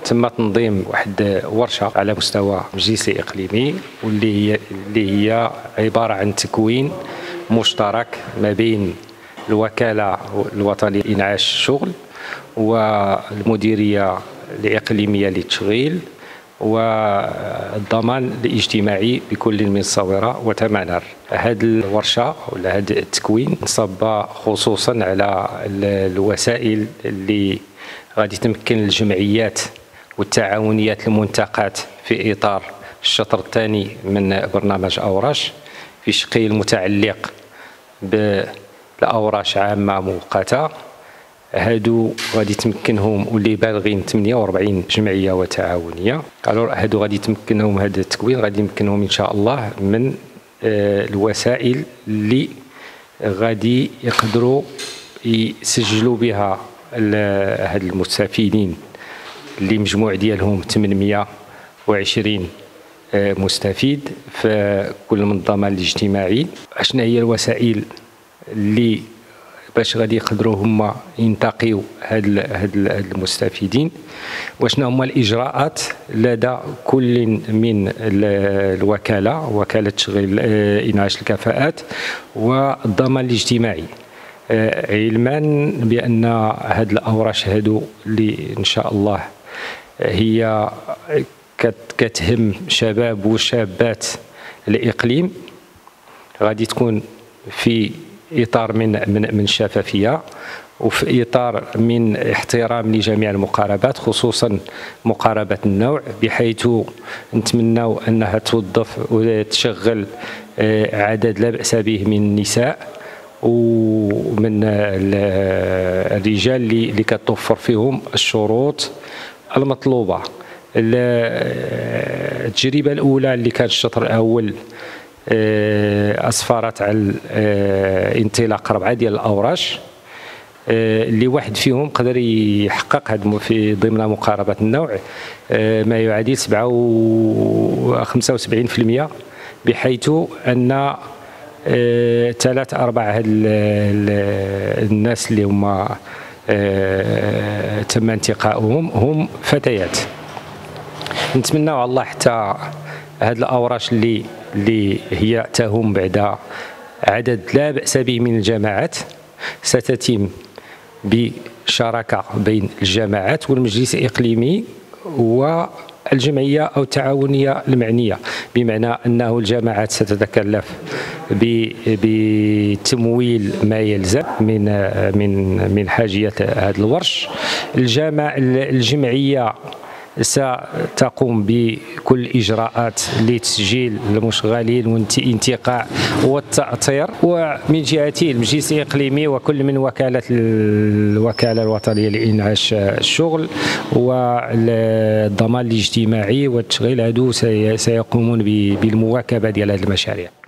تم تنظيم واحد ورشه على مستوى مجلس اقليمي، واللي هي عباره عن تكوين مشترك ما بين الوكاله الوطنيه لانعاش الشغل والمديريه الاقليميه للتشغيل والضمان الاجتماعي بكل من صورة وتمنر. هذه الورشة ولا هذا التكوين صب خصوصا على الوسائل اللي غادي تمكن الجمعيات والتعاونيات المنتقات في إطار الشطر الثاني من برنامج أوراش في شقه المتعلق بالأوراش عامة مؤقتة. هادو غادي تمكنهم واللي بالغين 48 جمعيه وتعاونيه. هادو غادي تمكنهم، هذا التكوين غادي يمكنهم ان شاء الله من الوسائل اللي غادي يقدروا يسجلوا بها هاد المستفيدين اللي مجموع ديالهم 820 مستفيد في كل من الضمان الاجتماعي. شنو هي الوسائل اللي باش غادي يقدروا هما ينتقيو هاد المستفيدين، وشنا هما الاجراءات لدى كل من الوكاله، وكاله تشغيل انعاش الكفاءات والضمان الاجتماعي، علما بان هاد الاوراش هادو اللي ان شاء الله هي كتهم شباب وشابات الاقليم غادي تكون في إطار من الشفافية وفي إطار من احترام لجميع المقاربات، خصوصا مقاربة النوع، بحيث نتمنوا أنها توظف وتشغل عدد لا بأس به من النساء ومن الرجال اللي كتوفر فيهم الشروط المطلوبة. التجربة الأولى اللي كان الشطر الأول أسفرت على انطلاق 4 ديال الأوراش اللي واحد فيهم قدر يحقق في ضمن مقاربة النوع ما يعادل 75%، بحيث أن 3/4 هاد الناس اللي هما تم انتقاؤهم هم فتيات. نتمنى على الله حتى هاد الأوراش اللي هي تهم بعد عدد لا بأس به من الجماعات ستتم بشراكة بين الجماعات والمجلس الإقليمي والجمعية أو التعاونية المعنية، بمعنى أنه الجماعات ستتكلف بتمويل ما يلزم من حاجيات هذا الورش. الجمعية ستقوم بكل الإجراءات لتسجيل المشغلين والانتقاء والتأطير، ومن جهته المجلس الإقليمي وكل من الوكالة الوطنية لإنعاش الشغل والضمان الاجتماعي والتشغيل هادو سيقومون بالمواكبة ديال هذه المشاريع.